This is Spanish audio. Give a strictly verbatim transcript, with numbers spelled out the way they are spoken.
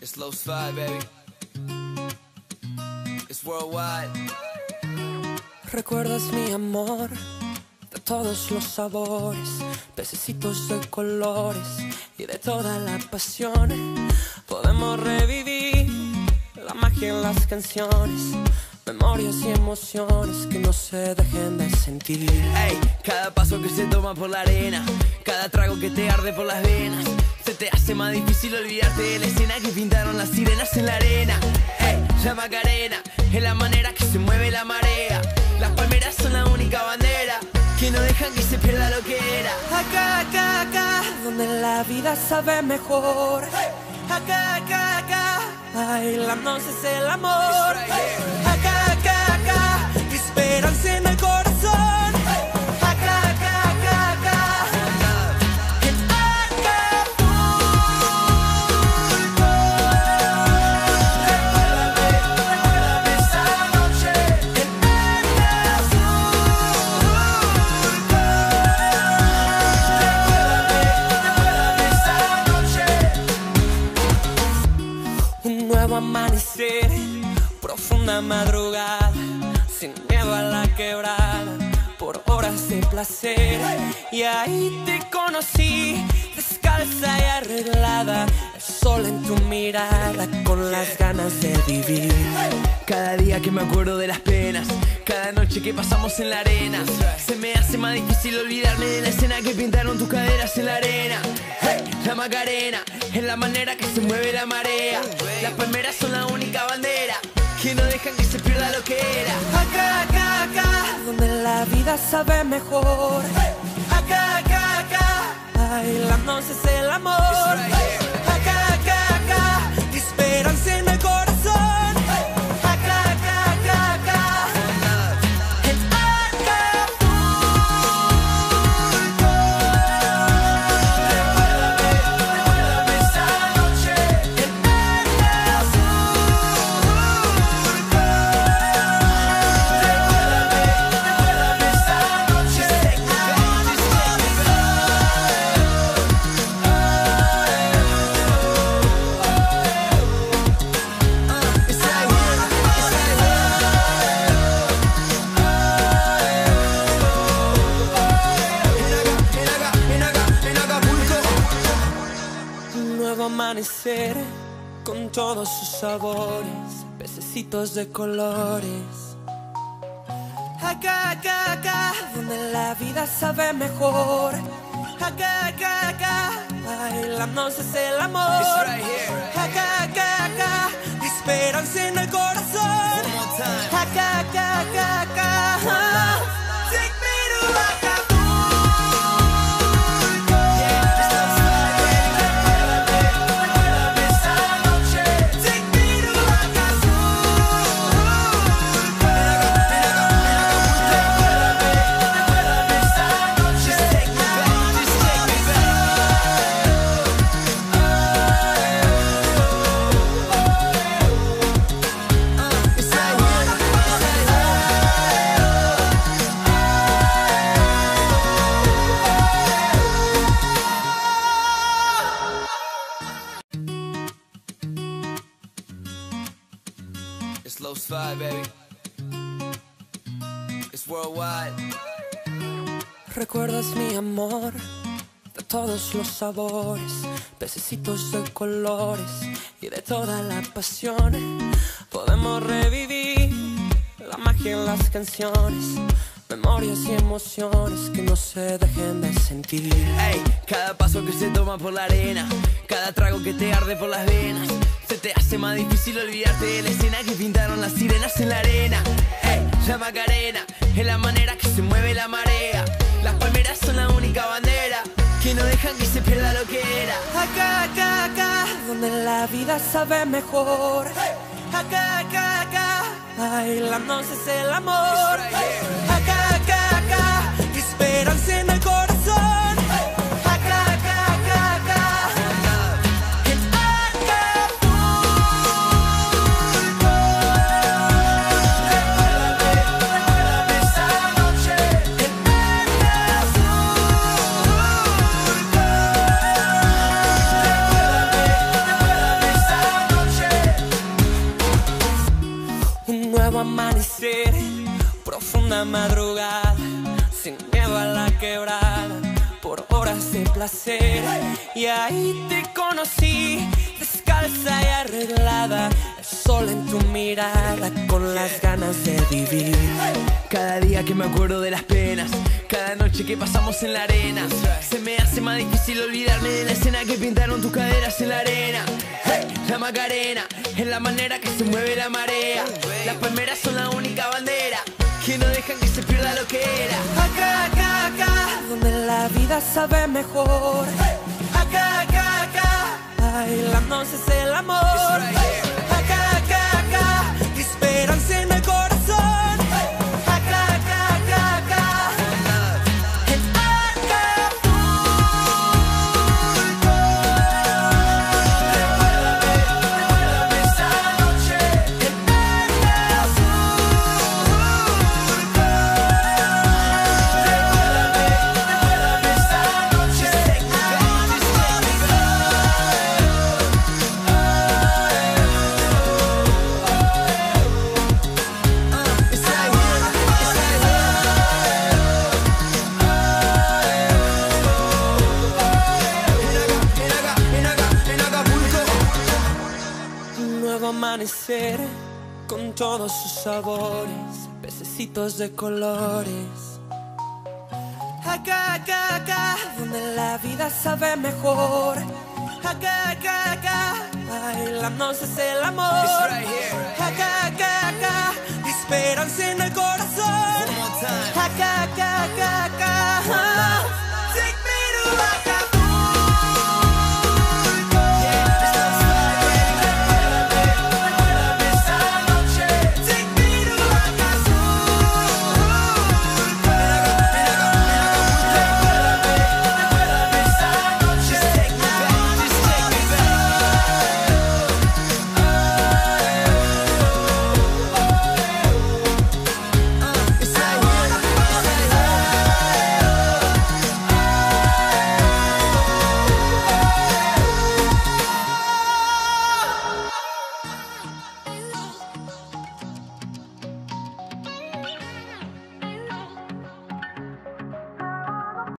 Slow slide, baby. It's worldwide. Recuerdas mi amor de todos los sabores, pececitos de colores y de toda la pasión. Podemos revivir la magia en las canciones, memorias y emociones que no se dejen de sentir. Ey, cada paso que se toma por la arena, cada trago que te arde por las venas, se te hace más difícil olvidarte de la escena que pintaron las sirenas en la arena. Ey, la Macarena es la manera que se mueve la marea. Las palmeras son la única bandera que no dejan que se pierda lo que era. Acá, acá, acá, donde la vida sabe mejor. Acá, acá, acá, bailando es el amor. Acá, acá, acá, esperanza en el corazón. Acá, acá, acá, acá, en Acapulco. Recuérdame, recuérdame esa noche en Acapulco. Un nuevo amanecer, profunda madrugada, sin miedo a la quebrada, por horas de placer. Y ahí te conocí, descalza y arreglada, el sol en tu mirada, con las ganas de vivir. Cada día que me acuerdo de las penas, cada noche que pasamos en la arena, se me hace más difícil olvidarme de la escena que pintaron tus caderas en la arena. Hey, la Macarena es la manera que se mueve la marea. Las palmeras son la única bandera que no dejan que se pierda lo que era. Acá, acá, acá, donde la vida sabe mejor. Acá, acá, acá, bailando es el amor. Acá, acá, acá, esperanza en el corazón. Acá, acá, acá, acá, en Acapulco. Recuérdame, recuérdame esa noche en un nuevo amanecer con todos sus sabores, pececitos de colores. Acá, acá, acá, donde la vida sabe mejor. Acá, acá, acá, bailando es el amor. Acá, acá, acá, esperanza en el corazón. Acá, acá, acá, acá, take me to Acapulco. Recuérdame esa noche, take me to Acapulco. Recuérdame, recuérdame esa noche, take me back, just take me It's low slide, baby. It's worldwide. Recuerdas mi amor de todos los sabores, pececitos de colores y de toda la pasión. Podemos revivir la magia en las canciones, memorias y emociones que no se dejen de sentir. Ey, cada paso que se toma por la arena, cada trago que te arde por las venas, se te hace más difícil olvidarte de la escena que pintaron las sirenas en la arena. Ey, la Macarena es la manera que se mueve la marea. Las palmeras son la única bandera que no dejan que se pierda lo que era. Acá, acá, acá, donde la vida sabe mejor. Acá, acá, acá, bailando es el amor. Acá, acá, acá, esperanza en el corazón. Acá, acá, acá, acá, en Acapulco. Recuérdame, recuérdame esa noche en Acapulco. Recuérdame, recuérdame esa noche. profunda madrugada, sin miedo a la quebrada, por horas de placer. Y ahí te conocí, descalza y arreglada, el sol en tu mirada, con las ganas de vivir. Cada día que me acuerdo de las penas, cada noche que pasamos en la arena, se me hace más difícil olvidarme de la escena que pintaron tus caderas en la arena. Hey, la Macarena es la manera que se mueve la marea. Las palmeras son la única bandera que no dejan que se pierda lo que era. Acá, acá, acá, donde la vida sabe mejor. Acá, acá, acá, bailamos es el amor. Acá, acá, acá, esperanza en el corazón. Acá, acá, acá, acá, en Acapulco. Recuérdame, recuérdame esa noche en amanecer con todos sus sabores, pececitos de colores. Acá, acá, acá, donde la vida sabe mejor. Acá, acá, acá, bailamos es el amor. Acá, acá, acá, esperanza en el corazón.